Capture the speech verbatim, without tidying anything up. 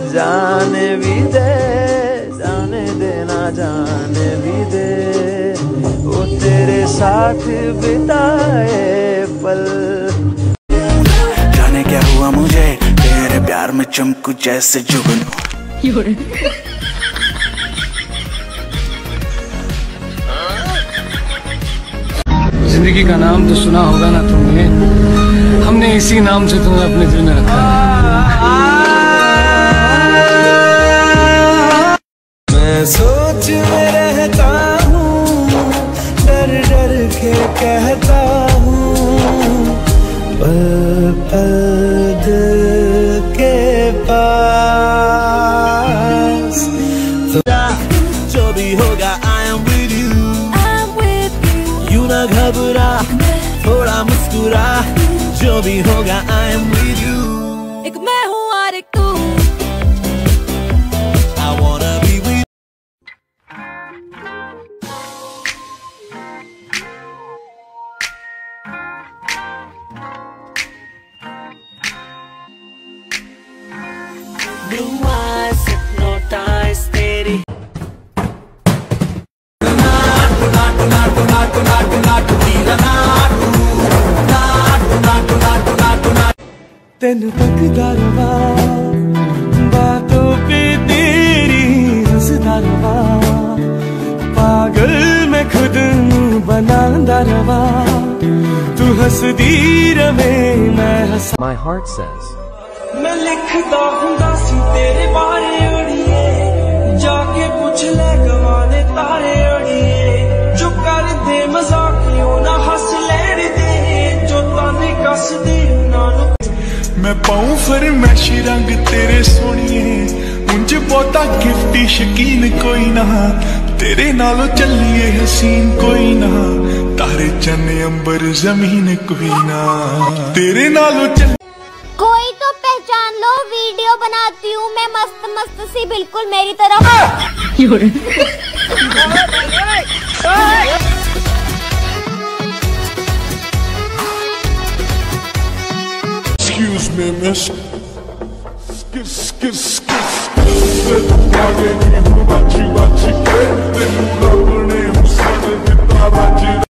जाने भी दे, जाने देना जाने भी दे, वो तेरे साथ बिताए पल। जाने क्या हुआ मुझे तेरे प्यार में चमकू जैसे जुगनू। जिंदगी का नाम तो सुना होगा ना तुमने, हमने इसी नाम से तुम्हें अपने दिल में रखा है। मैं सोच में रहता हूँ, डर डर के कहता हूँ, पल पल दिल के पास। तो जो भी होगा I am with you, you ना घबरा, थोड़ा मुस्कुरा, जो भी होगा I am with you। एक मैं हूँ और एक तू। I wanna be with blue eyes hypnotize तेरी। तेन तकदा रवा, बातों पे तेरी हंसदा रवा, पागल मैं खुद नू बनांदा रवा, तू हंसदी रवे मैं हंसा। My heart says मैं लिखदा हुंदा सी तेरे बारे अड़िए, जाके पूछ ले गवाने तारे अड़िए, जो कर दे मजाक यूं ना हंस लेण दे, जो ताने कस दे ना। मैं पाऊं फरमैश रंग तेरे सोनिए, मुझ बहुता गिफ्टी शकीन कोई ना, तेरे नालों चलिए हसीन कोई ना, तारे चने अंबर जमीन कोई ना, तेरे नालों चल। कोई तो पहचान लो, वीडियो बनाती हूँ मैं मस्त मस्त सी, बिल्कुल मेरी तरफ। Excuse me, miss. Skis, skis, skis, skis. आगे नहीं हूँ बच्ची बच्ची के, तेनू रब ने हुसन दिता बच्ची।